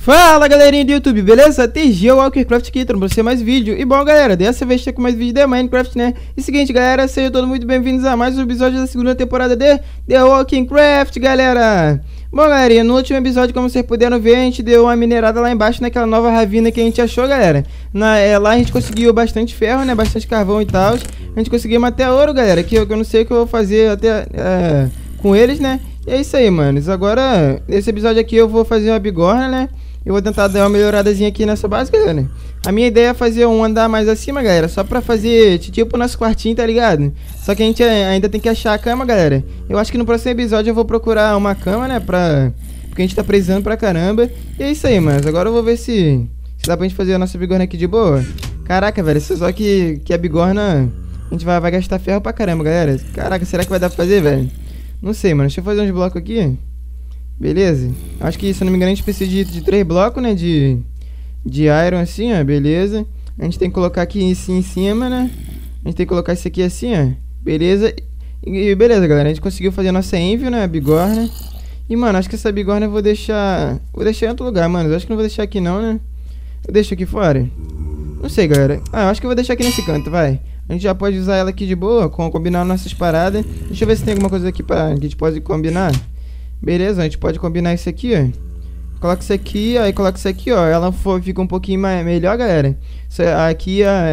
Fala galerinha do YouTube, beleza? TG Walkercraft aqui, trazendo pra você mais vídeo. E bom galera, dessa vez tá com mais vídeo de Minecraft, né? E seguinte galera, sejam todos muito bem-vindos a mais um episódio da segunda temporada de The Walkercraft, galera. Bom galerinha, no último episódio, como vocês puderam ver, a gente deu uma minerada lá embaixo naquela nova ravina que a gente achou, galera. Lá a gente conseguiu bastante ferro, né? Bastante carvão e tal. A gente conseguiu até ouro, galera, que eu não sei o que eu vou fazer até com eles, né? E é isso aí, manos. Agora, nesse episódio aqui eu vou fazer uma bigorna, né? Eu vou tentar dar uma melhoradazinha aqui nessa base, galera. A minha ideia é fazer um andar mais acima, galera. Só pra fazer, tipo, o nosso quartinho, tá ligado? Só que a gente ainda tem que achar a cama, galera. Eu acho que no próximo episódio eu vou procurar uma cama, né? Porque a gente tá precisando pra caramba. E é isso aí, mano. Agora eu vou ver se dá pra gente fazer a nossa bigorna aqui de boa. Caraca, velho. Só que a bigorna a gente vai gastar ferro pra caramba, galera. Caraca, será que vai dar pra fazer, velho? Não sei, mano. Deixa eu fazer uns blocos aqui. Beleza? Acho que, se eu não me engano, a gente precisa de 3 blocos, né? De iron assim, ó. Beleza. A gente tem que colocar aqui em cima, né? A gente tem que colocar isso aqui assim, ó. Beleza. E beleza, galera. A gente conseguiu fazer a nossa envio, né? A bigorna. E, mano, acho que essa bigorna eu vou deixar... Vou deixar em outro lugar, mano. Eu acho que não vou deixar aqui não, né? Eu deixo aqui fora. Não sei, galera. Ah, eu acho que eu vou deixar aqui nesse canto, vai. A gente já pode usar ela aqui de boa, combinar nossas paradas. Deixa eu ver se tem alguma coisa aqui que a gente pode combinar. Beleza, a gente pode combinar isso aqui, ó. Coloca isso aqui, aí coloca isso aqui, ó. Ela fica um pouquinho melhor, galera. Isso aqui é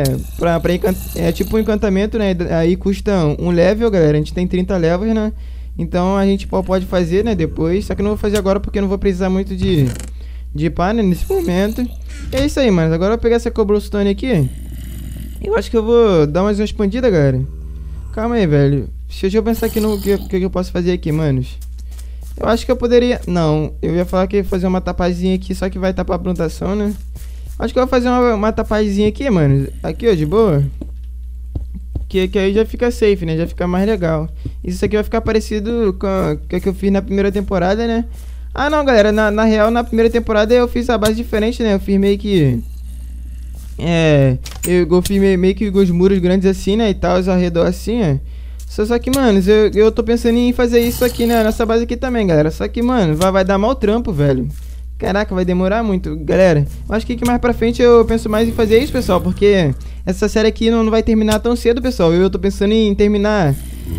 é tipo um encantamento, né? Aí custa um level, galera. A gente tem 30 levels, né? Então a gente pode fazer, né? Depois. Só que eu não vou fazer agora porque eu não vou precisar muito de pá, né? Nesse momento. E é isso aí, mano. Agora eu vou pegar essa cobblestone aqui. Eu acho que eu vou dar mais uma expandida, galera. Calma aí, velho. Deixa eu pensar aqui no que eu posso fazer aqui, manos. Eu acho que eu poderia... Não, eu ia falar que ia fazer uma tapazinha aqui, só que vai tapar a plantação, né? Acho que eu vou fazer uma tapazinha aqui, mano. Aqui, ó, de boa. Que aí já fica safe, né? Já fica mais legal. Isso aqui vai ficar parecido com o que eu fiz na primeira temporada, né? Ah, não, galera. Na real, na primeira temporada eu fiz a base diferente, né? Eu fiz meio que... Eu fiz meio que os muros grandes assim, né? E tal, ao redor assim, ó. Só que, mano, eu tô pensando em fazer isso aqui, né, nessa base aqui também, galera. Só que, mano, vai dar mau trampo, velho. Caraca, vai demorar muito, galera. Eu acho que mais pra frente eu penso mais em fazer isso, pessoal. Porque essa série aqui não vai terminar tão cedo, pessoal. Eu tô pensando em terminar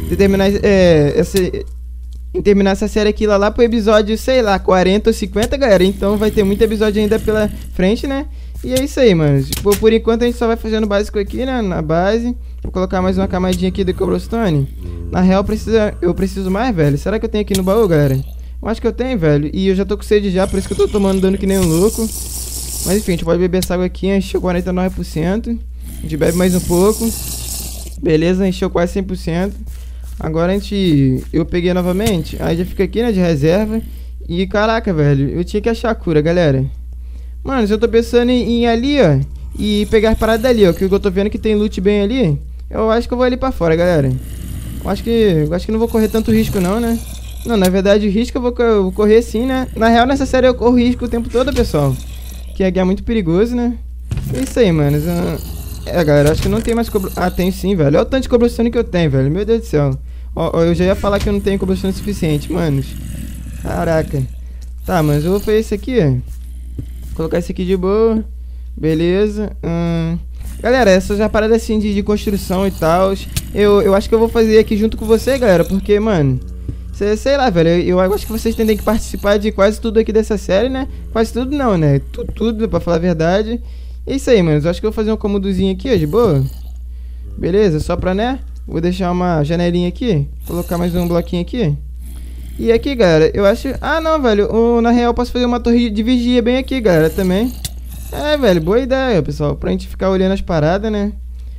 essa série aqui lá pro episódio, sei lá, 40 ou 50, galera. Então vai ter muito episódio ainda pela frente, né? E é isso aí, mano. Tipo, por enquanto a gente só vai fazendo o básico aqui, né? Na base. Vou colocar mais uma camadinha aqui de cobblestone. Na real, eu preciso mais, velho. Será que eu tenho aqui no baú, galera? Eu acho que eu tenho, velho. E eu já tô com sede já, por isso que eu tô tomando dano que nem um louco. Mas enfim, a gente pode beber essa água aqui. Encheu 49%. A gente bebe mais um pouco. Beleza, encheu quase 100%. Agora eu peguei novamente. Aí já fica aqui, né, de reserva. E caraca, velho, eu tinha que achar a cura, galera. Mano, eu tô pensando em ir ali, ó. E pegar as paradas dali, ó. Que eu tô vendo que tem loot bem ali. Eu acho que eu vou ali pra fora, galera. Eu acho que não vou correr tanto risco não, né? Não, na verdade o risco eu vou correr sim, né? Na real, nessa série eu corro risco o tempo todo, pessoal. Que é muito perigoso, né? É isso aí, mano. Galera, acho que não tem mais cobblestone. Ah, tem sim, velho. Olha o tanto de cobblestone que eu tenho, velho. Meu Deus do céu. Ó, eu já ia falar que eu não tenho cobblestone suficiente, manos. Caraca. Tá, mas eu vou fazer isso aqui, ó. Colocar isso aqui de boa. Beleza. Galera, essas já paradas assim de construção e tal. Eu acho que eu vou fazer aqui junto com você, galera. Porque, mano, sei lá, velho. Eu acho que vocês têm que participar de quase tudo aqui dessa série, né? Quase tudo não, né? Tudo, pra falar a verdade. É isso aí, mano. Eu acho que eu vou fazer um cômodozinho aqui, ó, de boa. Beleza, só pra, né? Vou deixar uma janelinha aqui. Colocar mais um bloquinho aqui. E aqui, galera, eu acho... Ah, não, velho. Na real, eu posso fazer uma torre de vigia bem aqui, galera, também. Velho, boa ideia, pessoal. Pra gente ficar olhando as paradas, né?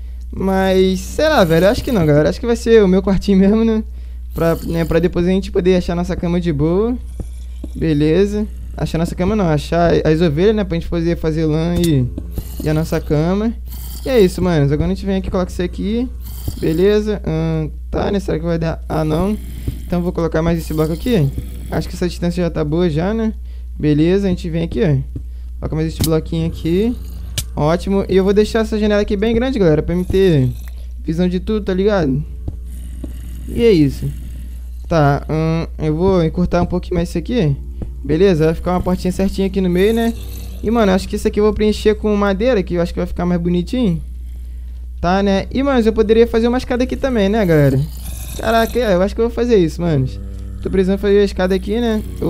Mas, sei lá, velho. Eu acho que não, galera. Acho que vai ser o meu quartinho mesmo, né? Pra depois a gente poder achar nossa cama de boa. Beleza. Achar nossa cama não. Achar as ovelhas, né? Pra gente poder fazer lã e a nossa cama. E é isso, mano. Agora a gente vem aqui e coloca isso aqui. Beleza. Tá, né? Será que vai dar? Ah, não. Então vou colocar mais esse bloco aqui. Acho que essa distância já tá boa já, né? Beleza, a gente vem aqui, ó. Coloca mais esse bloquinho aqui. Ótimo. E eu vou deixar essa janela aqui bem grande, galera, pra me ter visão de tudo, tá ligado? E é isso. Tá, eu vou encurtar um pouquinho mais isso aqui. Beleza, vai ficar uma portinha certinha aqui no meio, né? E, mano, acho que isso aqui eu vou preencher com madeira, que eu acho que vai ficar mais bonitinho. Tá, né? E, mano, eu poderia fazer uma escada aqui também, né, galera? Caraca, eu acho que eu vou fazer isso, mano. Tô precisando fazer a escada aqui, né? Eu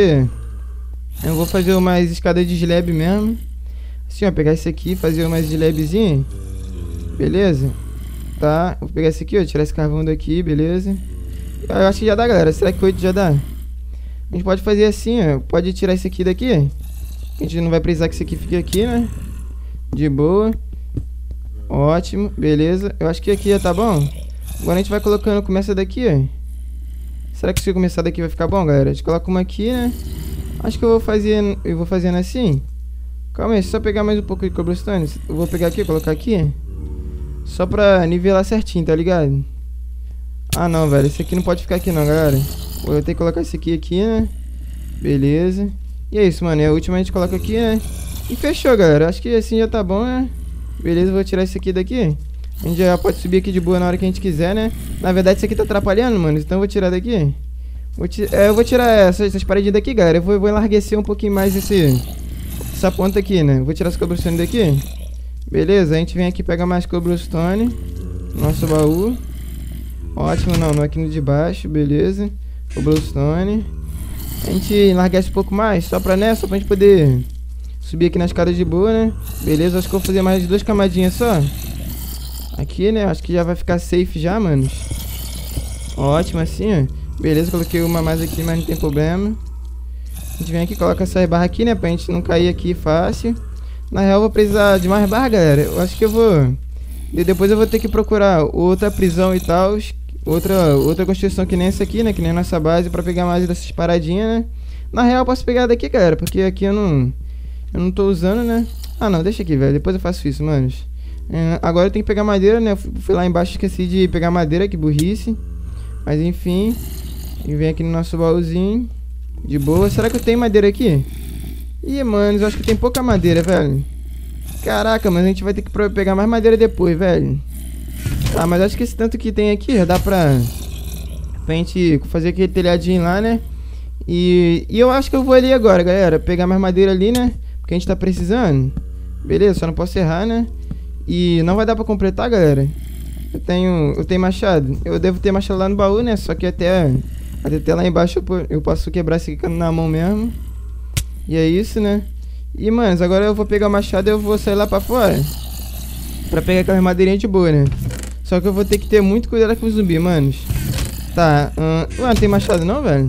vou fazer umas escadas de slab mesmo. Assim, ó, pegar esse aqui, fazer umas slabzinhas. Beleza? Tá, vou pegar esse aqui, ó, tirar esse carvão daqui, beleza? Eu acho que já dá, galera. Será que 8 já dá? A gente pode fazer assim, ó. Pode tirar esse aqui daqui. A gente não vai precisar que esse aqui fique aqui, né? De boa. Ótimo, beleza. Eu acho que aqui já tá bom. Agora a gente vai colocando, começa daqui, ó. Será que se eu começar daqui vai ficar bom, galera? A gente coloca uma aqui, né? Acho que eu vou fazendo assim. Calma aí, só pegar mais um pouco de cobblestone. Eu vou pegar aqui, colocar aqui. Só pra nivelar certinho, tá ligado? Ah, não, velho. Esse aqui não pode ficar aqui não, galera. Vou ter que colocar esse aqui, né? Beleza. E é isso, mano. E a última a gente coloca aqui, né? E fechou, galera. Acho que assim já tá bom, né? Beleza, vou tirar esse aqui daqui. A gente já pode subir aqui de boa na hora que a gente quiser, né? Na verdade, isso aqui tá atrapalhando, mano. Então eu vou tirar daqui. Eu vou tirar essas paredinhas daqui, galera. Eu vou enlarguecer um pouquinho mais essa ponta aqui, né? Vou tirar as cobblestone daqui. Beleza, a gente vem aqui, pega mais cobblestone. Nosso baú. Ótimo, não aqui no de baixo, beleza. Cobblestone. A gente enlarguece um pouco mais, só pra gente poder subir aqui na escada de boa, né? Beleza, acho que eu vou fazer mais 2 camadinhas só. Aqui, né? Acho que já vai ficar safe já, mano. Ótimo, assim, ó. Beleza, coloquei uma mais aqui, mas não tem problema. A gente vem aqui, coloca essas barras aqui, né? Pra gente não cair aqui fácil. Na real, eu vou precisar de mais barras, galera. Eu acho que eu vou... Depois eu vou ter que procurar outra prisão e tal. Outra construção que nem essa aqui, né? Que nem a nossa base, pra pegar mais dessas paradinhas, né? Na real, eu posso pegar daqui, galera. Porque aqui eu não tô usando, né? Ah, não, deixa aqui, velho. Depois eu faço isso, manos. Agora eu tenho que pegar madeira, né? Eu fui lá embaixo, esqueci de pegar madeira, que burrice. Mas enfim. E vem aqui no nosso baúzinho. De boa. Será que eu tenho madeira aqui? Ih, mano, eu acho que tem pouca madeira, velho. Caraca, mas a gente vai ter que pegar mais madeira depois, velho. Tá, mas acho que esse tanto que tem aqui já dá pra gente fazer aquele telhadinho lá, né? E eu acho que eu vou ali agora, galera. Pegar mais madeira ali, né? Porque a gente tá precisando. Beleza, só não posso errar, né? E não vai dar pra completar, galera. Eu tenho machado. Eu devo ter machado lá no baú, né? Só que até lá embaixo eu posso quebrar esse aqui na mão mesmo. E é isso, né? E, manos, agora eu vou pegar o machado e eu vou sair lá pra fora pra pegar aquelas madeirinhas de boa, né? Só que eu vou ter que ter muito cuidado com o zumbi, manos. Tá, não tem machado não, velho?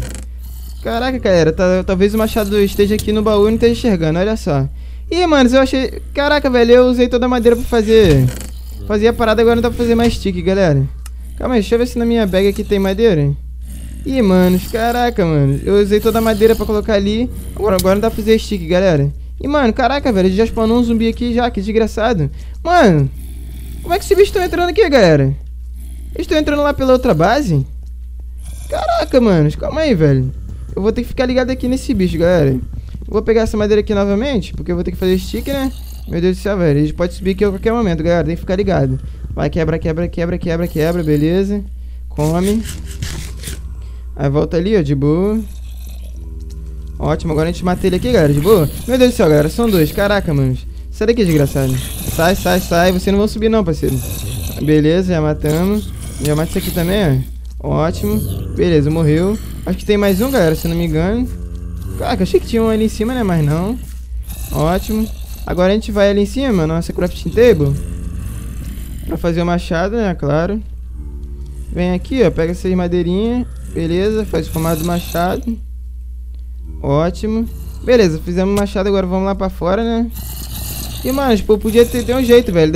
Caraca, galera, talvez o machado esteja aqui no baú e não esteja enxergando, olha só. Ih, manos, eu achei... Caraca, velho, eu usei toda a madeira pra fazer a parada, agora não dá pra fazer mais stick, galera. Calma aí, deixa eu ver se na minha bag aqui tem madeira. Ih, manos, caraca, mano. Eu usei toda a madeira pra colocar ali. Agora não dá pra fazer stick, galera. E, mano, caraca, velho, já spawnou um zumbi aqui já, que desgraçado. Mano, como é que esses bichos estão entrando aqui, galera? Eles estão entrando lá pela outra base? Caraca, manos, calma aí, velho. Eu vou ter que ficar ligado aqui nesse bicho, galera. Vou pegar essa madeira aqui novamente, porque eu vou ter que fazer stick, né? Meu Deus do céu, velho. Eles podem subir aqui a qualquer momento, galera. Tem que ficar ligado. Vai, quebra, beleza. Come. Aí volta ali, ó, de boa. Ótimo, agora a gente mata ele aqui, galera, de boa. Meu Deus do céu, galera, são 2. Caraca, mano. Sai daqui, desgraçado. Sai. Vocês não vão subir não, parceiro. Beleza, já matamos. Já mata isso aqui também, ó. Ótimo. Beleza, morreu. Acho que tem mais um, galera, se não me engano. Caraca, achei que tinha um ali em cima, né, mas não. Ótimo. Agora a gente vai ali em cima, nossa crafting table. Pra fazer o machado, né, claro. Vem aqui, ó, pega essas madeirinhas. Beleza, faz o formato do machado. Ótimo. Beleza, fizemos o machado, agora vamos lá pra fora, né? E, mano, tipo, podia ter um jeito, velho, da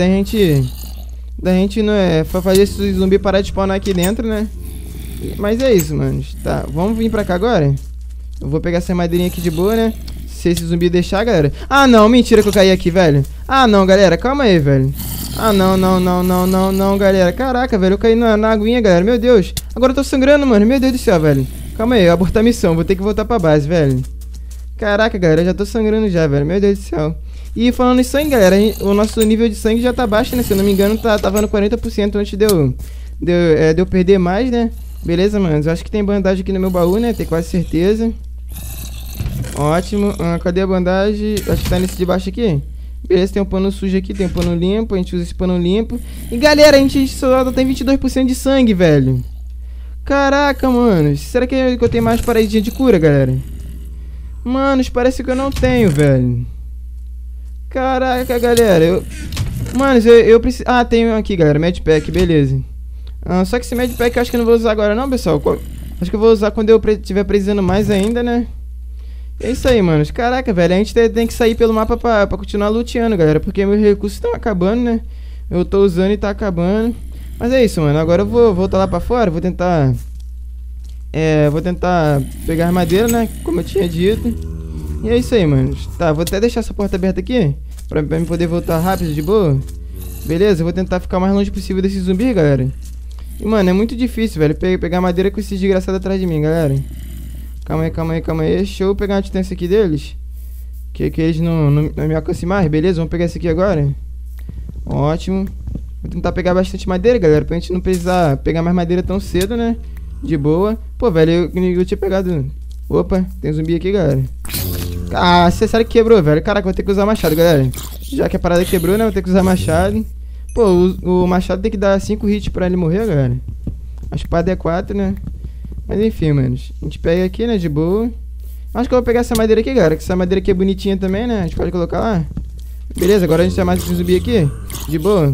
gente não fazer esse zumbi parar de spawnar aqui dentro, né? Mas é isso, mano. Tá, vamos vir pra cá agora. Eu vou pegar essa madeirinha aqui de boa, né? Se esse zumbi deixar, galera. Ah, não, mentira que eu caí aqui, velho. Ah, não, galera, calma aí, velho. Ah, não, galera. Caraca, velho, eu caí na aguinha, galera. Meu Deus. Agora eu tô sangrando, mano. Meu Deus do céu, velho. Calma aí, abortar a missão. Vou ter que voltar pra base, velho. Caraca, galera, eu já tô sangrando já, velho. Meu Deus do céu. E falando em sangue, galera, o nosso nível de sangue já tá baixo, né? Se eu não me engano, tava no 40% antes de eu perder mais, né? Beleza, mano. Eu acho que tem bandagem aqui no meu baú, né? Tenho quase certeza. Ótimo. Cadê a bandagem? Acho que tá nesse de baixo aqui. Beleza, tem um pano sujo aqui, tem um pano limpo. A gente usa esse pano limpo. E galera, a gente só tem 22% de sangue, velho. Caraca, mano. Será que eu tenho mais paradinha de cura, galera? Manos, parece que eu não tenho, velho. Caraca, galera. Manos, eu preciso... Ah, tenho aqui, galera. Medpack, beleza. Só que esse Medpack eu acho que eu não vou usar agora não, pessoal. Acho que eu vou usar quando eu estiver precisando mais ainda, né? É isso aí, manos. Caraca, velho, a gente tem que sair pelo mapa pra continuar luteando, galera. Porque meus recursos estão acabando, né? Eu tô usando e tá acabando. Mas é isso, mano. Agora eu vou voltar lá pra fora. Vou tentar pegar madeira, né? Como eu tinha dito. E é isso aí, manos. Tá, vou até deixar essa porta aberta aqui pra me poder voltar rápido, de boa. Beleza, eu vou tentar ficar o mais longe possível desse zumbi, galera. E, mano, é muito difícil, velho, pegar madeira com esses desgraçados atrás de mim, galera. Calma aí. Deixa eu pegar a distância aqui deles. Que eles não me alcancem mais, beleza? Vamos pegar esse aqui agora. Ótimo. Vou tentar pegar bastante madeira, galera, pra gente não precisar pegar mais madeira tão cedo, né? De boa. Pô, velho, eu tinha pegado... Opa, tem zumbi aqui, galera. Ah, será que quebrou, velho? Caraca, vou ter que usar machado, galera. Já que a parada quebrou, né? Vou ter que usar machado. Pô, o machado tem que dar 5 hits pra ele morrer, galera. A espada é 4, né? Mas enfim, mano. A gente pega aqui, né? De boa. Acho que eu vou pegar essa madeira aqui, galera. Que essa madeira aqui é bonitinha também, né? A gente pode colocar lá. Beleza, agora a gente tem mais esse zumbi aqui. De boa.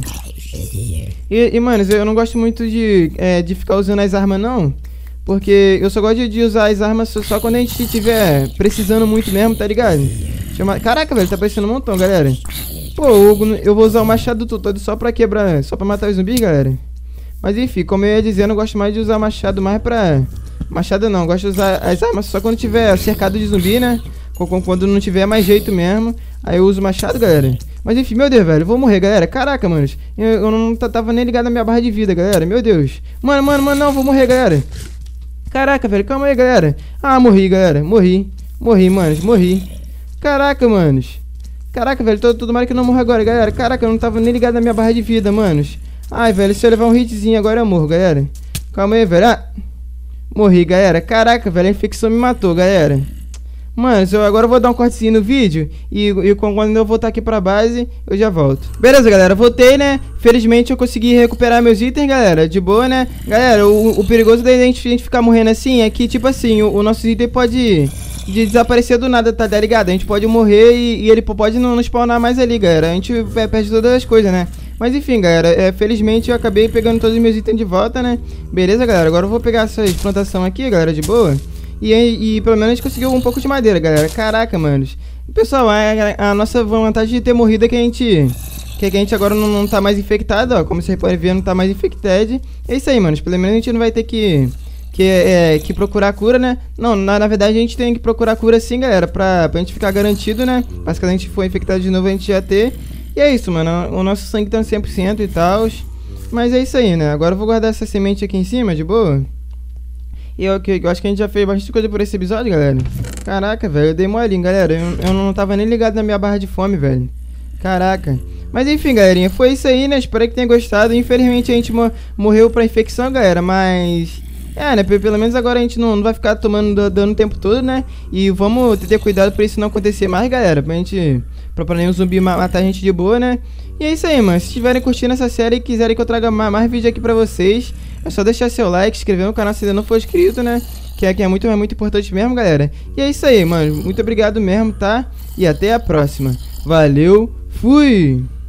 E mano, eu não gosto muito de ficar usando as armas, não. Porque eu só gosto de usar as armas só quando a gente estiver precisando muito mesmo, tá ligado? Caraca, velho, tá parecendo um montão, galera. Pô, eu vou usar o machado todo só pra quebrar, só pra matar os zumbis, galera. Mas enfim, como eu ia dizendo, eu gosto mais de usar machado mais pra... Machado não, eu gosto de usar as armas só quando tiver cercado de zumbi, né? Quando não tiver mais jeito mesmo. Aí eu uso o machado, galera. Mas enfim, meu Deus, velho, eu vou morrer, galera. Caraca, mano, eu não tava nem ligado na minha barra de vida, galera. Meu Deus. Mano, não, vou morrer, galera. Caraca, velho, calma aí, galera. Ah, morri, galera, morri, manos, morri. Caraca, manos. Caraca, velho, tudo mais que eu não morro agora, galera. Caraca, eu não tava nem ligado na minha barra de vida, manos. Ai, velho, se eu levar um hitzinho agora eu morro, galera. Calma aí, velho. Ah, morri, galera. Caraca, velho, a infecção me matou, galera. Mano, agora eu vou dar um cortezinho no vídeo e quando eu voltar aqui pra base, eu já volto. Beleza, galera, voltei, né? Felizmente eu consegui recuperar meus itens, galera. De boa, né? Galera, o perigoso da gente ficar morrendo assim é que, tipo assim, o nosso item pode desaparecer do nada, tá ligado? A gente pode morrer e ele pode não spawnar mais ali, galera. A gente perde todas as coisas, né? Mas enfim, galera, felizmente eu acabei pegando todos os meus itens de volta, né? Beleza, galera, agora eu vou pegar essa plantação aqui, galera, de boa. E pelo menos a gente conseguiu um pouco de madeira, galera. Caraca, manos. Pessoal, a nossa vantagem de ter morrido é que a gente agora não tá mais infectado, ó. Como vocês podem ver, não tá mais infectado. É isso aí, manos. Pelo menos a gente não vai ter que procurar cura, né? Não, na verdade a gente tem que procurar cura sim, galera. Pra gente ficar garantido, né? Mas se a gente for infectado de novo, a gente já ter. E é isso, mano. O nosso sangue tá 100% e tal. Mas é isso aí, né? Agora eu vou guardar essa semente aqui em cima, de boa. E eu acho que a gente já fez bastante coisa por esse episódio, galera. Caraca, velho, eu dei molinho, galera. Eu não tava nem ligado na minha barra de fome, velho. Caraca. Mas enfim, galerinha, foi isso aí, né? Espero que tenha gostado. Infelizmente a gente morreu pra infecção, galera. Mas... né? Pelo menos agora a gente não vai ficar tomando dano o tempo todo, né? E vamos ter cuidado pra isso não acontecer mais, galera. Pra nenhum zumbi matar a gente de boa, né? E é isso aí, mano. Se estiverem curtindo essa série e quiserem que eu traga mais vídeo aqui pra vocês, é só deixar seu like, se inscrever no canal se ainda não for inscrito, né? Que é muito importante mesmo, galera. E é isso aí, mano. Muito obrigado mesmo, tá? E até a próxima. Valeu, fui!